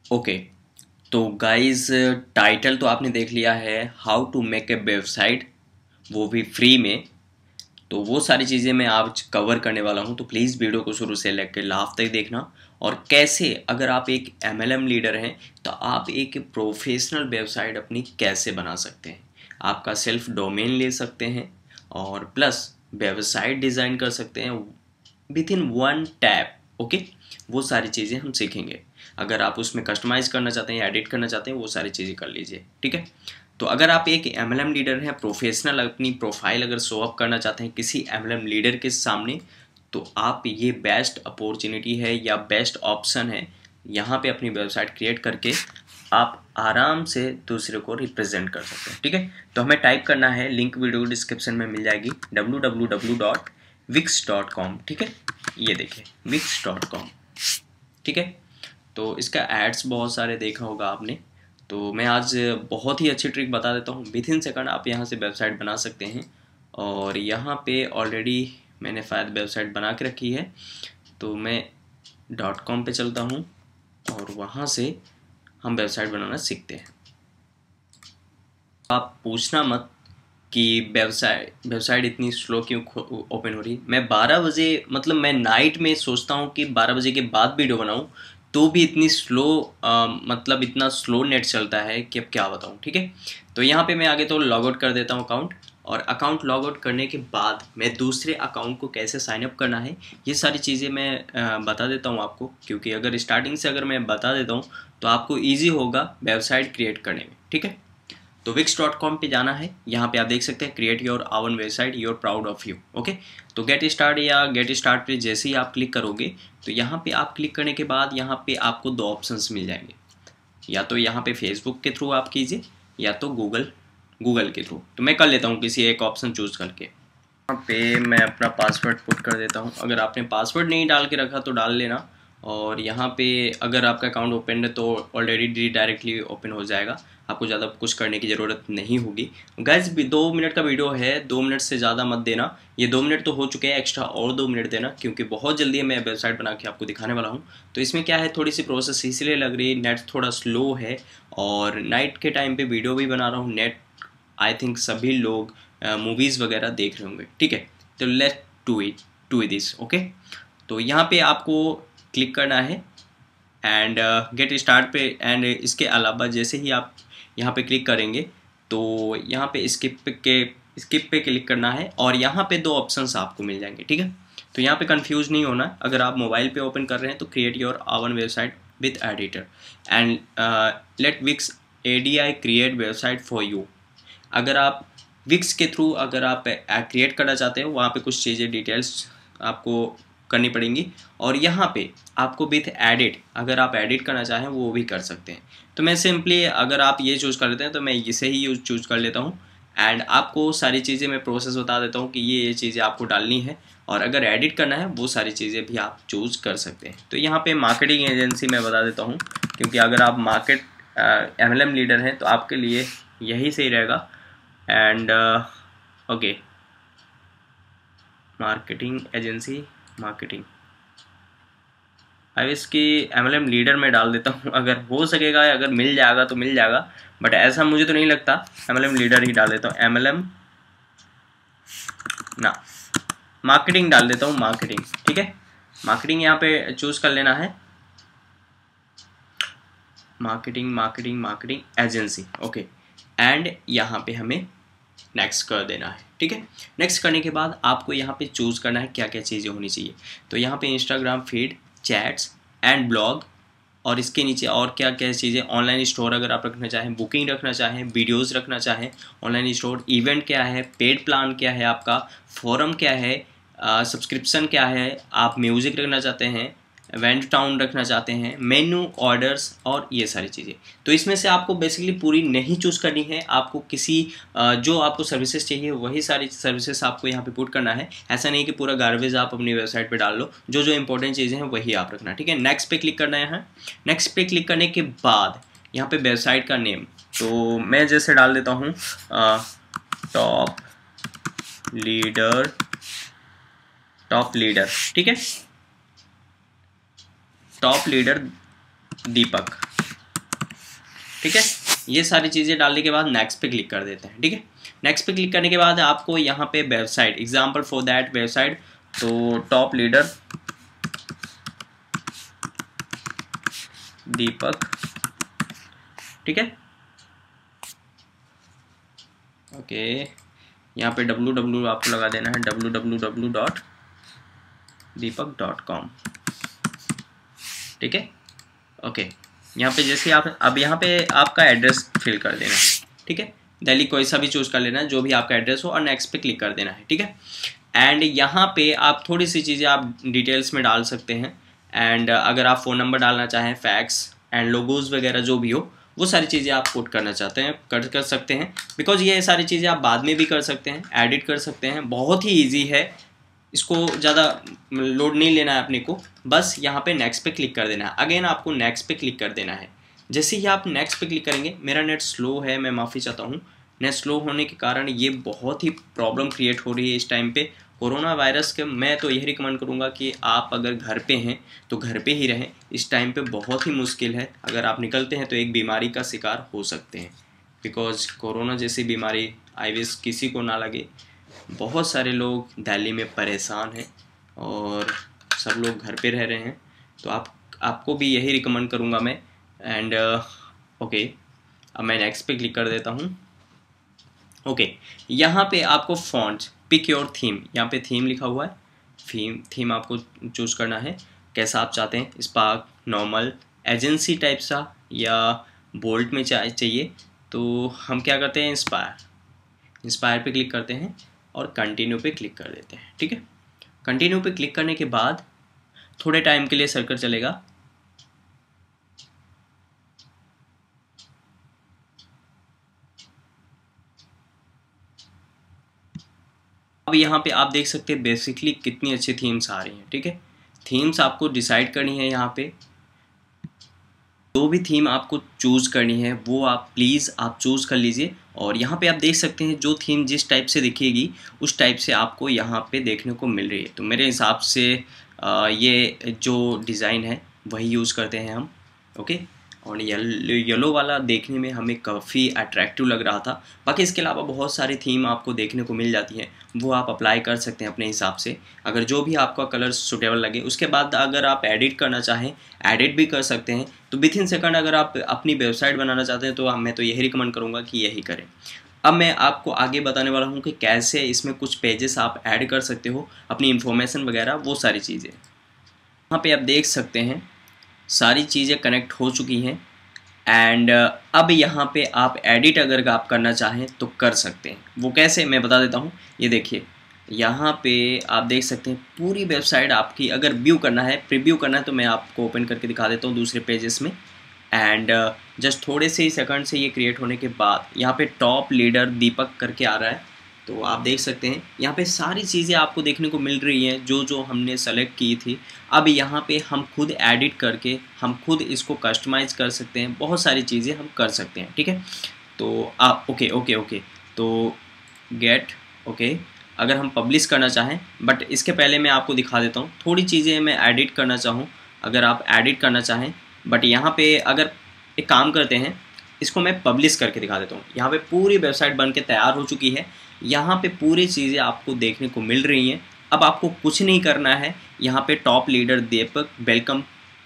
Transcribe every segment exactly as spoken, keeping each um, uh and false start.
Okay, तो guys title तो आपने देख लिया है, how to make a website, वो भी फ्री में। तो वो सारी चीज़ें मैं आज कवर करने वाला हूँ, तो प्लीज़ वीडियो को शुरू से लेकर लास्ट तक देखना। और कैसे, अगर आप एक एम एल एम लीडर हैं तो आप एक प्रोफेशनल वेबसाइट अपनी कैसे बना सकते हैं, आपका सेल्फ डोमेन ले सकते हैं और प्लस वेबसाइट डिज़ाइन कर सकते हैं with in one tap. Okay, वो सारी चीज़ें हम सीखेंगे। अगर आप उसमें कस्टमाइज करना चाहते हैं, एडिट करना चाहते हैं, वो सारी चीज़ें कर लीजिए, ठीक है। तो अगर आप एक एम एल एम लीडर हैं, प्रोफेशनल अपनी प्रोफाइल अगर शो अप करना चाहते हैं किसी एम एल एम लीडर के सामने, तो आप ये बेस्ट अपॉर्चुनिटी है या बेस्ट ऑप्शन है। यहाँ पे अपनी वेबसाइट क्रिएट करके आप आराम से दूसरे को रिप्रेजेंट कर सकते हैं, ठीक है। तो हमें टाइप करना है, लिंक वीडियो डिस्क्रिप्शन में मिल जाएगी, W W W dot Wix dot com, ठीक है। ये देखिए विक्स डॉट कॉम, ठीक है। तो इसका एड्स बहुत सारे देखा होगा आपने, तो मैं आज बहुत ही अच्छी ट्रिक बता देता हूँ। विद इन सेकंड आप यहाँ से वेबसाइट बना सकते हैं। और यहाँ पे ऑलरेडी मैंने शायद वेबसाइट बना के रखी है, तो मैं डॉट कॉम पे चलता हूँ और वहाँ से हम वेबसाइट बनाना सीखते हैं। आप पूछना मत कि वेबसाइट वेबसाइट इतनी स्लो क्यों ओपन हो रही है। मैं बारह बजे, मतलब मैं नाइट में सोचता हूँ कि बारह बजे के बाद वीडियो बनाऊँ, तो भी इतनी स्लो आ, मतलब इतना स्लो नेट चलता है कि अब क्या बताऊँ, ठीक है। तो यहाँ पे मैं आगे तो लॉग आउट कर देता हूँ अकाउंट, और अकाउंट लॉग आउट करने के बाद मैं दूसरे अकाउंट को कैसे साइन अप करना है ये सारी चीज़ें मैं आ, बता देता हूँ आपको। क्योंकि अगर स्टार्टिंग से अगर मैं बता देता हूँ तो आपको ईजी होगा वेबसाइट क्रिएट करने में, ठीक है। तो विक्स डॉट कॉम पे जाना है, यहाँ पे आप देख सकते हैं create your own website, you're proud of you. Okay, तो गेट स्टार्ट या गेट स्टार्ट पे जैसे ही आप क्लिक करोगे तो यहाँ पे आप क्लिक करने के बाद यहाँ पे आपको दो ऑप्शंस मिल जाएंगे। या तो यहाँ पे फेसबुक के थ्रू आप कीजिए या तो गूगल गूगल के थ्रू। तो मैं कर लेता हूँ किसी एक ऑप्शन चूज़ करके। यहाँ पे मैं अपना पासवर्ड पुट कर देता हूँ। अगर आपने पासवर्ड नहीं डाल के रखा तो डाल लेना। और यहाँ पे अगर आपका अकाउंट ओपन है तो ऑलरेडी डायरेक्टली ओपन हो जाएगा, आपको ज़्यादा कुछ करने की ज़रूरत नहीं होगी। गाइस दो मिनट का वीडियो है, दो मिनट से ज़्यादा मत देना। ये दो मिनट तो हो चुके हैं, एक्स्ट्रा और दो मिनट देना, क्योंकि बहुत जल्दी मैं वेबसाइट बना के आपको दिखाने वाला हूँ। तो इसमें क्या है, थोड़ी सी प्रोसेस इसलिए लग रही है, नेट थोड़ा स्लो है और नाइट के टाइम पर वीडियो भी बना रहा हूँ। नेट आई थिंक सभी लोग मूवीज़ वगैरह देख रहे होंगे, ठीक है। तो let to it to this. Okay, तो यहाँ पे आपको क्लिक करना है एंड गेट स्टार्ट पे। एंड इसके अलावा जैसे ही आप यहाँ पे क्लिक करेंगे तो यहाँ पे स्किप के स्किप पे क्लिक करना है और यहाँ पे दो ऑप्शंस आपको मिल जाएंगे, ठीक है। तो यहाँ पे कंफ्यूज नहीं होना। अगर आप मोबाइल पे ओपन कर रहे हैं तो create your own website with editor and let Wix A D I create website for you. अगर आप विक्स के थ्रू अगर आप क्रिएट करना चाहते हैं, वहाँ पे कुछ चीज़ें डिटेल्स आपको करनी पड़ेंगी। और यहाँ पे आपको विथ एडिट, अगर आप एडिट करना चाहें वो भी कर सकते हैं। तो मैं सिंपली, अगर आप ये चूज़ कर लेते हैं तो मैं इसे ही यूज चूज़ कर लेता हूँ। एंड आपको सारी चीज़ें मैं प्रोसेस बता देता हूँ कि ये ये चीज़ें आपको डालनी है, और अगर एडिट करना है वो सारी चीज़ें भी आप चूज़ कर सकते हैं। तो यहाँ पे मार्केटिंग एजेंसी मैं बता देता हूँ, क्योंकि अगर आप market M L M leader हैं तो आपके लिए यही सही रहेगा। And okay, marketing agency, marketing अब इसकी एम एल एम लीडर में डाल देता हूँ। अगर हो सकेगा, अगर मिल जाएगा तो मिल जाएगा, बट ऐसा मुझे तो नहीं लगता। एम एल एम लीडर ही डाल देता हूँ। एम एल एम ना मार्केटिंग डाल देता हूँ, मार्केटिंग, ठीक है। मार्केटिंग यहाँ पे चूज़ कर लेना है, marketing marketing marketing agency. Okay, and यहाँ पे हमें नेक्स्ट कर देना है, ठीक है। नेक्स्ट करने के बाद आपको यहाँ पे चूज़ करना है क्या क्या चीज़ें होनी चाहिए। तो यहाँ पे Instagram feed, chats and blog, और इसके नीचे और क्या क्या चीज़ें, ऑनलाइन स्टोर अगर आप रखना चाहें, बुकिंग रखना चाहें, वीडियोस रखना चाहें, ऑनलाइन स्टोर, इवेंट क्या है, पेड प्लान क्या है आपका, फोरम क्या है, सब्सक्रिप्शन क्या है, आप म्यूज़िक रखना चाहते हैं, इवेंट टाउन रखना चाहते हैं, मेन्यू, ऑर्डर्स और ये सारी चीज़ें। तो इसमें से आपको बेसिकली पूरी नहीं चूज़ करनी है, आपको किसी जो आपको सर्विसेज चाहिए वही सारी सर्विसेज आपको यहाँ पे पुट करना है। ऐसा नहीं कि पूरा गार्बेज आप अपनी वेबसाइट पे डाल लो, जो जो इंपॉर्टेंट चीज़ें हैं वही आप रखना, ठीक है। नेक्स्ट पे क्लिक करना है यहाँ। नेक्स्ट पे क्लिक करने के बाद यहाँ पे वेबसाइट का नेम, तो मैं जैसे डाल देता हूँ टॉप लीडर, टॉप लीडर, ठीक है, टॉप लीडर दीपक, ठीक है। ये सारी चीज़ें डालने के बाद नेक्स्ट पे क्लिक कर देते हैं। ठीक है, नेक्स्ट पे क्लिक करने के बाद आपको यहाँ पे website, example for that website, तो टॉप लीडर दीपक, ठीक है। ओके, यहाँ पे डब्लू डब्लू आपको लगा देना है W W W dot Deepak dot com, ठीक है। ओके, यहाँ पे जैसे आप अब यहाँ पे आपका एड्रेस फिल कर देना है। ठीक है, दिल्ली कोई सा भी चूज़ कर लेना है, जो भी आपका एड्रेस हो, और नेक्स्ट पे क्लिक कर देना है। ठीक है, एंड यहाँ पे आप थोड़ी सी चीज़ें आप डिटेल्स में डाल सकते हैं। एंड अगर आप फ़ोन नंबर डालना चाहें, फैक्स एंड लोगोज़ वगैरह जो भी हो, वो सारी चीज़ें आप पुट करना चाहते हैं कर कर सकते हैं। बिकॉज ये सारी चीज़ें आप बाद में भी कर सकते हैं, एडिट कर सकते हैं। बहुत ही ईजी है, इसको ज़्यादा लोड नहीं लेना है अपने को, बस यहाँ पे नेक्स्ट पे क्लिक कर देना है। अगेन आपको नेक्स्ट पे क्लिक कर देना है। जैसे ही आप नेक्स्ट पे क्लिक करेंगे, मेरा नेट स्लो है, मैं माफ़ी चाहता हूँ। नेट स्लो होने के कारण ये बहुत ही प्रॉब्लम क्रिएट हो रही है इस टाइम पे कोरोना वायरस के। मैं तो यही रिकमेंड करूँगा कि आप अगर घर पे हैं तो घर पे ही रहें। इस टाइम पे बहुत ही मुश्किल है, अगर आप निकलते हैं तो एक बीमारी का शिकार हो सकते हैं। बिकॉज कोरोना जैसी बीमारी आई विश किसी को ना लगे। बहुत सारे लोग दिल्ली में परेशान हैं और सब लोग घर पे रह रहे हैं, तो आप आपको भी यही रिकमेंड करूँगा मैं। एंड ओके, अब मैं नेक्स्ट पे क्लिक कर देता हूँ। ओके okay, यहाँ पे आपको फॉन्ट, पिक योर थीम, यहाँ पे थीम लिखा हुआ है। थीम थीम आपको चूज़ करना है, कैसा आप चाहते हैं, स्पार्क, नॉर्मल, एजेंसी टाइप सा, या बोल्ट में चाहिए। तो हम क्या करते हैं, इंस्पायर इंस्पायर पे क्लिक करते हैं और कंटिन्यू पे क्लिक कर देते हैं। ठीक है, कंटिन्यू पे क्लिक करने के बाद थोड़े टाइम के लिए सर्कल चलेगा। अब यहाँ पे आप देख सकते हैं बेसिकली कितनी अच्छी थीम्स आ रही हैं। ठीक है, थीम्स आपको डिसाइड करनी है। यहाँ पे जो भी थीम आपको चूज़ करनी है वो आप प्लीज़ आप चूज़ कर लीजिए। और यहाँ पे आप देख सकते हैं जो थीम जिस टाइप से दिखेगी उस टाइप से आपको यहाँ पे देखने को मिल रही है। तो मेरे हिसाब से आ, ये जो डिज़ाइन है वही यूज़ करते हैं हम। ओके, और येलो येलो वाला देखने में हमें काफ़ी अट्रैक्टिव लग रहा था। बाकी इसके अलावा बहुत सारी थीम आपको देखने को मिल जाती हैं, वो आप अप्लाई कर सकते हैं अपने हिसाब से, अगर जो भी आपका कलर सूटेबल लगे। उसके बाद अगर आप एडिट करना चाहें, एडिट भी कर सकते हैं। तो विथ इन सेकंड अगर आप अपनी वेबसाइट बनाना चाहते हैं तो मैं तो यही रिकमेंड करूँगा कि यही करें। अब मैं आपको आगे बताने वाला हूँ कि कैसे इसमें कुछ पेजेस आप ऐड कर सकते हो, अपनी इन्फॉर्मेशन वगैरह, वो सारी चीज़ें। यहाँ पे आप देख सकते हैं सारी चीज़ें कनेक्ट हो चुकी हैं। एंड अब यहाँ पे आप एडिट अगर आप करना चाहें तो कर सकते हैं। वो कैसे, मैं बता देता हूँ। ये देखिए, यहाँ पे आप देख सकते हैं पूरी वेबसाइट आपकी अगर व्यू करना है, प्रीव्यू करना है, तो मैं आपको ओपन करके दिखा देता हूँ दूसरे पेजेस में। एंड जस्ट थोड़े से ही सेकंड से ये क्रिएट होने के बाद यहाँ पे टॉप लीडर दीपक करके आ रहा है। तो आप देख सकते हैं यहाँ पे सारी चीज़ें आपको देखने को मिल रही हैं जो जो हमने सेलेक्ट की थी। अब यहाँ पे हम खुद एडिट करके हम खुद इसको कस्टमाइज़ कर सकते हैं, बहुत सारी चीज़ें हम कर सकते हैं। ठीक है, तो आप ओके ओके ओके तो गेट ओके अगर हम पब्लिश करना चाहें, बट इसके पहले मैं आपको दिखा देता हूँ थोड़ी चीज़ें मैं एडिट करना चाहूँ। अगर आप एडिट करना चाहें, बट यहाँ पे अगर एक काम करते हैं, इसको मैं पब्लिश करके दिखा देता हूँ। यहाँ पे पूरी वेबसाइट बन के तैयार हो चुकी है। यहाँ पे पूरी चीज़ें आपको देखने को मिल रही हैं। अब आपको कुछ नहीं करना है, यहाँ पे top leader Deepak welcome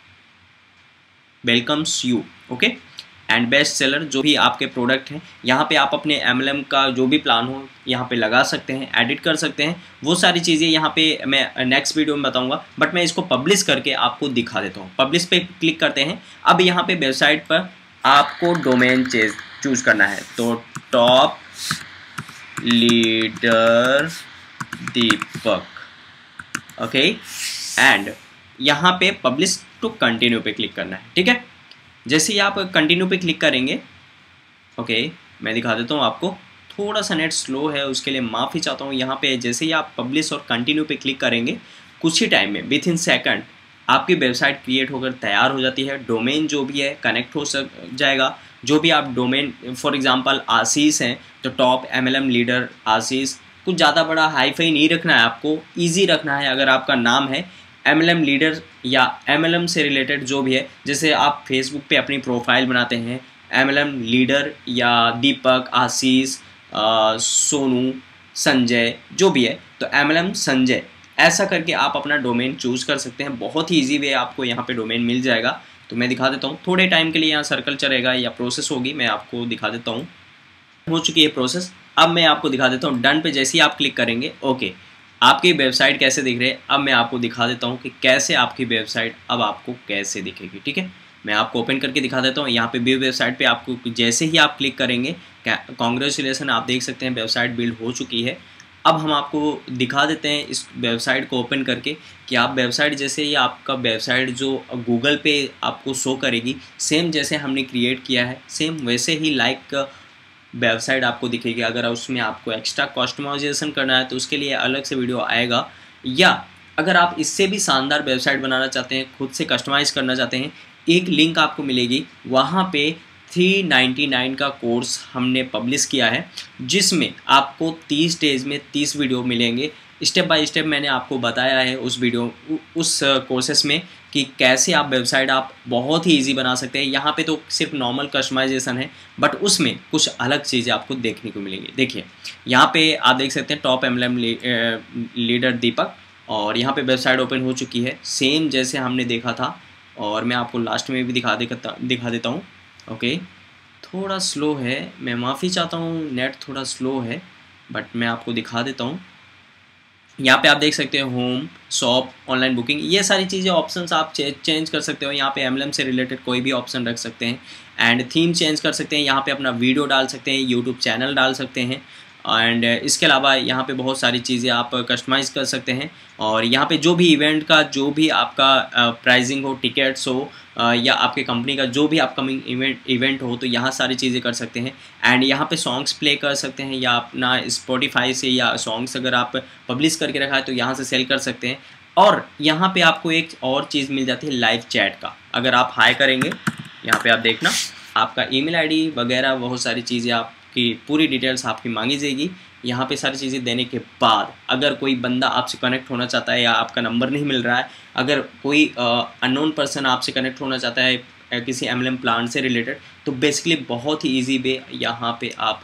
welcomes you, okay, and best seller, जो भी आपके प्रोडक्ट हैं यहाँ पे आप अपने एम एल एम का जो भी प्लान हो यहाँ पे लगा सकते हैं, एडिट कर सकते हैं। वो सारी चीज़ें यहाँ पे मैं नेक्स्ट वीडियो में बताऊँगा, बट मैं इसको पब्लिश करके आपको दिखा देता हूँ। पब्लिश पे क्लिक करते हैं। अब यहाँ पे वेबसाइट पर आपको डोमेन चेज चूज़ करना है, तो top leader Deepak, okay, and यहाँ पे पब्लिश टू कंटिन्यू पे क्लिक करना है। ठीक है, जैसे ही आप कंटिन्यू पे क्लिक करेंगे, ओके, मैं दिखा देता हूँ आपको। थोड़ा सा नेट स्लो है, उसके लिए माफ़ी चाहता हूँ। यहाँ पे जैसे ही आप पब्लिश और कंटिन्यू पे क्लिक करेंगे, कुछ ही टाइम में विथ इन सेकंड आपकी वेबसाइट क्रिएट होकर तैयार हो जाती है। डोमेन जो भी है कनेक्ट हो सक जाएगा। जो भी आप डोमेन, फॉर एग्जांपल आशीष हैं तो top M L M leader Ashish, कुछ ज़्यादा बड़ा हाई फाई नहीं रखना है, आपको ईजी रखना है। अगर आपका नाम है एम एल एम लीडर या एम एल एम से रिलेटेड जो भी है, जैसे आप फेसबुक पे अपनी प्रोफाइल बनाते हैं, एम एल एम लीडर या दीपक, आशीष, आ, सोनू, संजय, जो भी है, तो एम एल एम संजय ऐसा करके आप अपना डोमेन चूज़ कर सकते हैं। बहुत ही ईजी वे आपको यहाँ पे डोमेन मिल जाएगा। तो मैं दिखा देता हूँ, थोड़े टाइम के लिए यहाँ सर्कल चलेगा या प्रोसेस होगी, मैं आपको दिखा देता हूँ। हो चुकी है प्रोसेस, अब मैं आपको दिखा देता हूँ। डन पे जैसे ही आप क्लिक करेंगे, ओके, आपकी वेबसाइट कैसे दिख रही है अब मैं आपको दिखा देता हूँ कि कैसे आपकी वेबसाइट अब आपको कैसे दिखेगी। ठीक है, मैं आपको ओपन करके दिखा देता हूँ। यहाँ पे व्यू वेबसाइट पे आपको जैसे ही आप क्लिक करेंगे, कॉन्ग्रेचुलेसन, आप देख सकते हैं वेबसाइट बिल्ड हो चुकी है। अब हम आपको दिखा देते हैं इस वेबसाइट को ओपन करके कि आप वेबसाइट जैसे ही आपका वेबसाइट जो गूगल पे आपको शो करेगी, सेम जैसे हमने क्रिएट किया है सेम वैसे ही लाइक वेबसाइट आपको दिखेगी। अगर उसमें आपको एक्स्ट्रा कस्टमाइजेशन करना है तो उसके लिए अलग से वीडियो आएगा, या अगर आप इससे भी शानदार वेबसाइट बनाना चाहते हैं, खुद से कस्टमाइज़ करना चाहते हैं, एक लिंक आपको मिलेगी, वहाँ पे थ्री नाइन्टी नाइन का कोर्स हमने पब्लिश किया है, जिसमें आपको तीस डेज़ में तीस वीडियो मिलेंगे। स्टेप बाय स्टेप मैंने आपको बताया है उस वीडियो उस कोर्सेस में कि कैसे आप वेबसाइट आप बहुत ही इजी बना सकते हैं। यहाँ पे तो सिर्फ नॉर्मल कस्टमाइजेशन है, बट उसमें कुछ अलग चीज़ें आपको देखने को मिलेंगी। देखिए यहाँ पे आप देख सकते हैं top M L M leader Deepak, और यहाँ पे वेबसाइट ओपन हो चुकी है सेम जैसे हमने देखा था। और मैं आपको लास्ट में भी दिखा दे दिखा देता हूँ। ओके, थोड़ा स्लो है, मैं माफ़ी चाहता हूँ, नेट थोड़ा स्लो है, बट मैं आपको दिखा देता हूँ। यहाँ पे आप देख सकते हैं होम, शॉप, ऑनलाइन बुकिंग, ये सारी चीज़ें ऑप्शंस आप चे, चेंज कर सकते हो। यहाँ पे एम एल एम से रिलेटेड कोई भी ऑप्शन रख सकते हैं, एंड थीम चेंज कर सकते हैं। यहाँ पे अपना वीडियो डाल सकते हैं, यूट्यूब चैनल डाल सकते हैं, एंड इसके अलावा यहाँ पे बहुत सारी चीज़ें आप कस्टमाइज़ कर सकते हैं। और यहाँ पे जो भी इवेंट का जो भी आपका प्राइसिंग हो, टिकट्स हो, या आपके कंपनी का जो भी अपकमिंग इवेंट इवेंट हो, तो यहाँ सारी चीज़ें कर सकते हैं। एंड यहाँ पे सॉन्ग्स प्ले कर सकते हैं, या अपना स्पॉटिफाई से या सॉन्ग्स अगर आप पब्लिश करके रखा है तो यहाँ से सेल कर सकते हैं। और यहाँ पे आपको एक और चीज़ मिल जाती है लाइव चैट का। अगर आप हाई करेंगे, यहाँ पे आप देखना आपका ईमेल आईडी वगैरह बहुत सारी चीज़ें आपकी पूरी डिटेल्स आपकी मांगी जाएगी। यहाँ पे सारी चीज़ें देने के बाद अगर कोई बंदा आपसे कनेक्ट होना चाहता है या आपका नंबर नहीं मिल रहा है, अगर कोई अननोन पर्सन आपसे कनेक्ट होना चाहता है uh, किसी एम एल एम प्लान से रिलेटेड, तो बेसिकली बहुत ही इजी वे यहाँ पे आप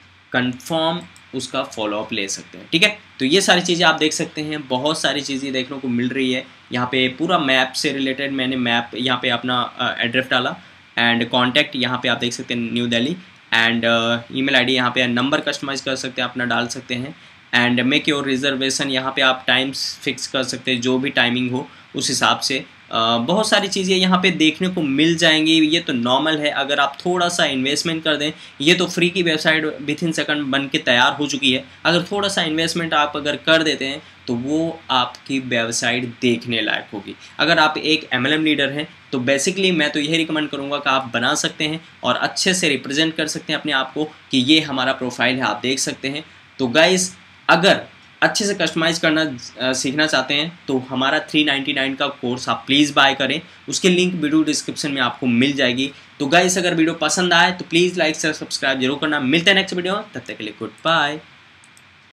कंफर्म उसका फॉलोअप ले सकते हैं। ठीक है, तो ये सारी चीज़ें आप देख सकते हैं, बहुत सारी चीज़ें देखने को मिल रही है। यहाँ पे पूरा मैप से रिलेटेड मैंने मैप यहाँ पे अपना एड्रेस डाला, एंड कॉन्टैक्ट यहाँ पे आप देख सकते हैं New Delhi, and email ID यहाँ पे नंबर कस्टमाइज कर सकते हैं, अपना डाल सकते हैं, एंड मेक योर रिजर्वेशन यहाँ पे आप टाइम्स फिक्स कर सकते हैं, जो भी टाइमिंग हो उस हिसाब से। Uh, बहुत सारी चीज़ें यहाँ पे देखने को मिल जाएंगी। ये तो नॉर्मल है, अगर आप थोड़ा सा इन्वेस्टमेंट कर दें, ये तो फ्री की वेबसाइट विथ इन सेकंड बन के तैयार हो चुकी है। अगर थोड़ा सा इन्वेस्टमेंट आप अगर कर देते हैं तो वो आपकी वेबसाइट देखने लायक होगी। अगर आप एक एम एल एम लीडर हैं तो बेसिकली मैं तो यही रिकमेंड करूँगा कि आप बना सकते हैं और अच्छे से रिप्रेजेंट कर सकते हैं अपने आप को कि ये हमारा प्रोफाइल है, आप देख सकते हैं। तो गाइज, अगर अच्छे से कस्टमाइज़ करना आ, सीखना चाहते हैं तो हमारा थ्री नाइन्टी नाइन का कोर्स आप प्लीज़ बाय करें, उसके लिंक वीडियो डिस्क्रिप्शन में आपको मिल जाएगी। तो गाइस, अगर वीडियो पसंद आए तो प्लीज़ लाइक शेयर सब्सक्राइब जरूर करना। मिलते हैं नेक्स्ट वीडियो, तब तक के लिए गुड बाय।